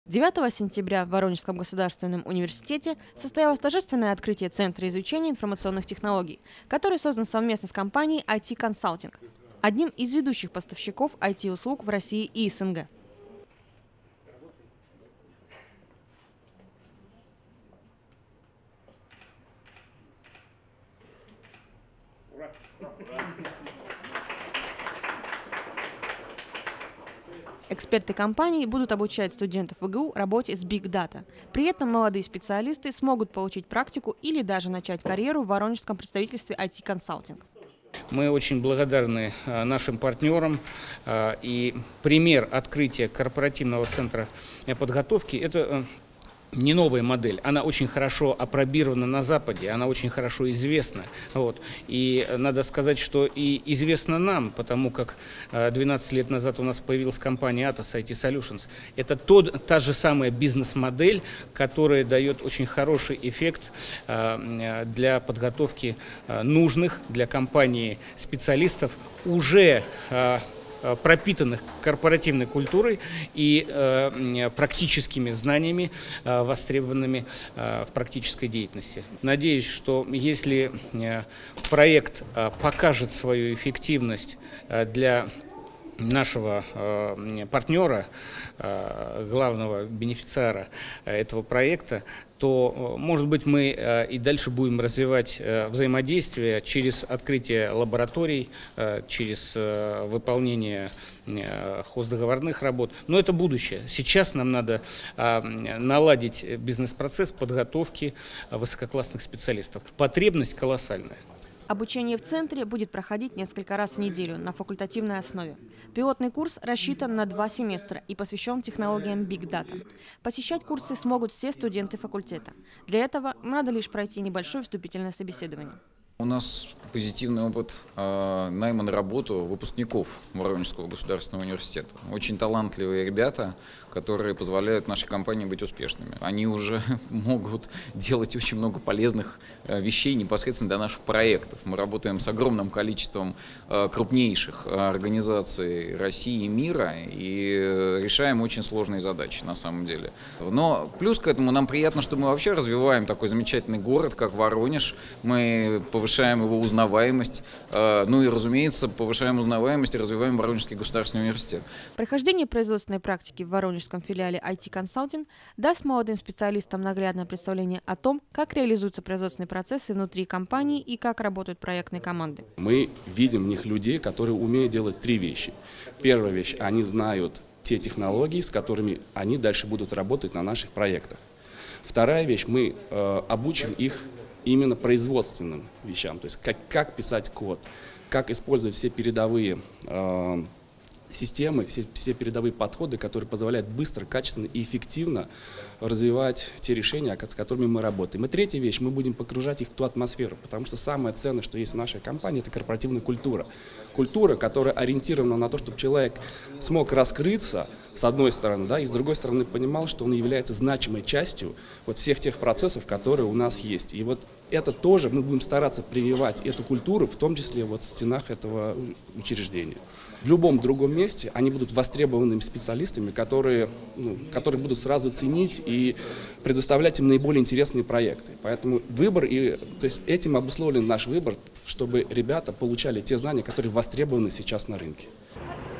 9 сентября в Воронежском государственном университете состоялось торжественное открытие Центра изучения информационных технологий, который создан совместно с компанией IT Consulting, одним из ведущих поставщиков IT-услуг в России и СНГ. Эксперты компании будут обучать студентов ВГУ работе с Big Data. При этом молодые специалисты смогут получить практику или даже начать карьеру в воронежском представительстве IT Consulting. Мы очень благодарны нашим партнерам. И пример открытия корпоративного центра подготовки – это не новая модель, она очень хорошо апробирована на Западе, она очень хорошо известна. И надо сказать, что и известно нам, потому как 12 лет назад у нас появилась компания Atos IT Solutions. Это та же самая бизнес-модель, которая дает очень хороший эффект для подготовки нужных для компании специалистов, уже пропитанных корпоративной культурой и практическими знаниями, востребованными в практической деятельности. Надеюсь, что если проект покажет свою эффективность для нашего партнера, главного бенефициара этого проекта, то, может быть, мы и дальше будем развивать взаимодействие через открытие лабораторий, через выполнение хоздоговорных работ. Но это будущее. Сейчас нам надо наладить бизнес-процесс подготовки высококлассных специалистов. Потребность колоссальная. Обучение в центре будет проходить несколько раз в неделю на факультативной основе. Пилотный курс рассчитан на 2 семестра и посвящен технологиям Big Data. Посещать курсы смогут все студенты факультета. Для этого надо лишь пройти небольшое вступительное собеседование. У нас позитивный опыт найма на работу выпускников Воронежского государственного университета. Очень талантливые ребята, которые позволяют нашей компании быть успешными. Они уже могут делать очень много полезных вещей непосредственно для наших проектов. Мы работаем с огромным количеством крупнейших организаций России и мира и решаем очень сложные задачи на самом деле. Но плюс к этому нам приятно, что мы вообще развиваем такой замечательный город, как Воронеж. Мы повышаем его узнаваемость, ну и, разумеется, повышаем узнаваемость и развиваем Воронежский государственный университет. Прохождение производственной практики в Воронежском филиале IT Consulting даст молодым специалистам наглядное представление о том, как реализуются производственные процессы внутри компании и как работают проектные команды. Мы видим в них людей, которые умеют делать 3 вещи. Первая вещь – они знают те технологии, с которыми они дальше будут работать на наших проектах. Вторая вещь – мы обучим их именно производственным вещам, то есть как писать код, как использовать все передовые системы, все передовые подходы, которые позволяют быстро, качественно и эффективно развивать те решения, с которыми мы работаем. И третья вещь, мы будем погружать их в ту атмосферу, потому что самое ценное, что есть в нашей компании, это корпоративная культура. Культура, которая ориентирована на то, чтобы человек смог раскрыться, с одной стороны, да, и с другой стороны понимал, что он является значимой частью вот всех тех процессов, которые у нас есть. И вот это тоже мы будем стараться прививать эту культуру, в том числе вот в стенах этого учреждения. В любом другом месте они будут востребованными специалистами, которые будут сразу ценить и предоставлять им наиболее интересные проекты. Поэтому выбор, то есть этим обусловлен наш выбор, чтобы ребята получали те знания, которые востребованы сейчас на рынке.